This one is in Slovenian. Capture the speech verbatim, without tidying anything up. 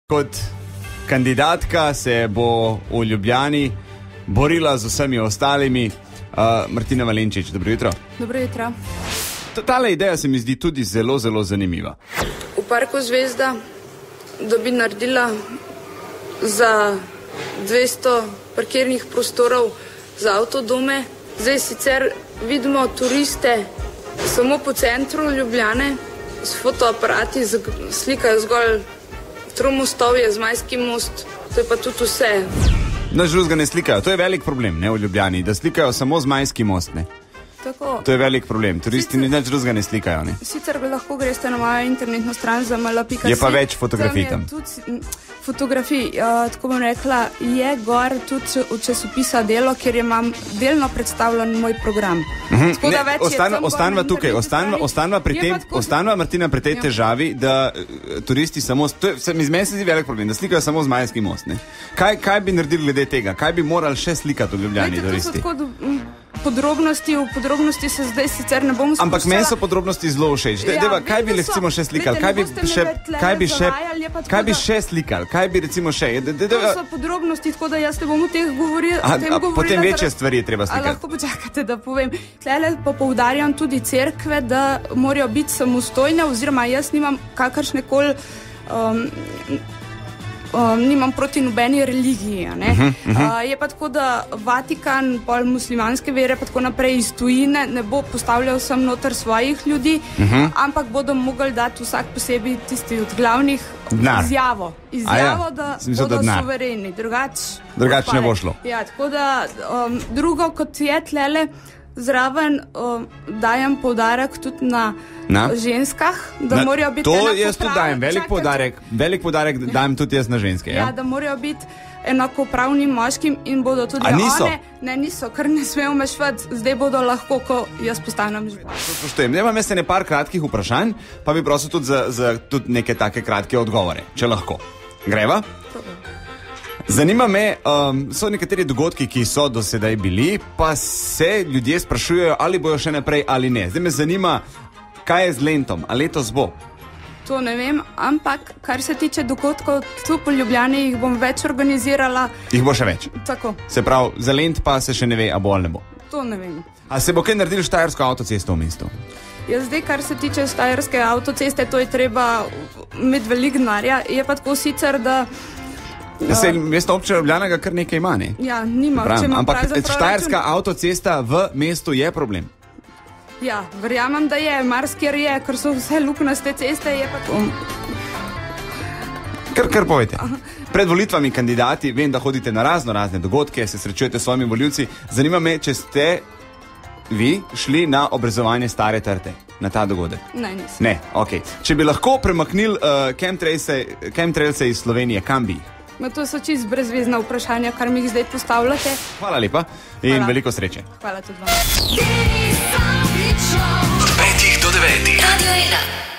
Kot kandidatka se bo v Ljubljani borila z vsemi ostalimi. Uh, Martina Valenčič, dobro jutro. Dobro jutro. Tale ideja se mi zdi tudi zelo, zelo zanimiva. V parku Zvezda, da bi naredila za dvesto parkirnih prostorov za avtodome. Zdaj sicer vidimo turiste samo po centru Ljubljane s fotoaparati, slikajo zgolj Tromostovje, Zmajski most, to je pa tudi vse. Naš drugega ne slikajo, to je velik problem, ne, v Ljubljani, da slikajo samo Zmajski most, ne. Tako. To je velik problem, turisti nič drugega ne slikajo, ne. Sicer lahko greste na mojo internetno stran za m l pika si. Je pa več fotografij tam. Tudi fotografij, uh, tako bom rekla, je gor tudi v časopisa Delo, kjer imam delno predstavljen moj program. Mhm. Ne, ostan, ostanva tukaj, ostanva, ostanva pri tem, ostanva Martina pri tej ja. težavi, da uh, turisti samo, to je, mi zmeni se zdi velik problem, da slikajo samo Zmajski most, ne. Kaj, kaj bi naredili glede tega? Kaj bi morali še slikati v Ljubljani turisti? Podrobnosti, v podrobnosti se zdaj sicer ne bom spuščala. Ampak meni so podrobnosti zelo všeč. Ja, deva, kaj bi recimo še slikali? Kaj bi še, kaj bi še, kaj bi še slikali? Kaj bi recimo še? De, de, de, to so podrobnosti, tako da jaz ne bom o teh govoril. A, a potem večje stvari je treba slikati. A lahko počakate, da povem. Tlele pa poudarjam tudi cerkve, da morajo biti samostojne, oziroma jaz nimam kakršnekoli... Um, Um, nimam proti nobeni religiji. Ne? Uh -huh, uh -huh. Uh, je pa tako, da Vatikan, pol muslimanske vere, pa tako naprej iz tujine ne bo postavljal sem noter svojih ljudi, uh -huh. ampak bodo mogli dati vsak posebej tisti od glavnih Dnar. izjavo. Izjavo, ja, da smisel, bodo da suvereni. Drugač, Drugač ne bo šlo. Ja, tako da um, drugo, kot je tlele, zraven um, dajem poudarek tudi na, na? ženskah, da na, morajo biti to jaz tudi dajem, velik čakaj, poudarek, velik poudarek ja. dajem tudi jaz na ženske. Ja, ja da morajo biti enakopravnim moškim in bodo tudi one. Ne, niso, ker ne smemo mešvati, zdaj bodo lahko, ko jaz postanem župan. Spoštujem, ne imam jaz ne par kratkih vprašanj, pa bi prosil tudi za, za tudi neke take kratke odgovore, če lahko. Greva? Zanima me, um, so nekateri dogodki, ki so do sedaj bili, pa se ljudje sprašujejo, ali bojo še naprej ali ne. Zdaj me zanima, kaj je z Lentom, a letos bo? To ne vem, ampak kar se tiče dogodkov tu po Ljubljani, jih bom več organizirala. Jih bo še več? Tako. Se pravi, za Lent pa se še ne ve, a bo ali ne bo? To ne vem. A se bo kaj naredil Štajersko avtocesto v mestu? Ja, zdaj, kar se tiče Štajerske avtoceste, to je treba imeti veliko denarja. Je pa tako sicer, da... Se mesto občina Ljubljana ga kar nekaj ima, ne? Ja, nima. Ampak Štajerska avtocesta v mestu je problem. Ja, verjamem, da je. Marsikjer je, ker so vse luknaste ceste, je pa to. Kar, kar povejte. Pred volitvami kandidati, vem, da hodite na razno razne dogodke, se srečujete s svojimi voljivci. Zanima me, če ste vi šli na obrezovanje Stare trte, na ta dogodek. Ne, nisem. Ne, okej. Okay. Če bi lahko premaknili uh, chemtrailse iz Slovenije, kam bi jih? No, to so čisto brezvezna vprašanja, kar mi jih zdaj postavljate. Hvala lepa in Hvala. veliko sreče. Hvala tudi vam. Od petih do devetih. Radio ena.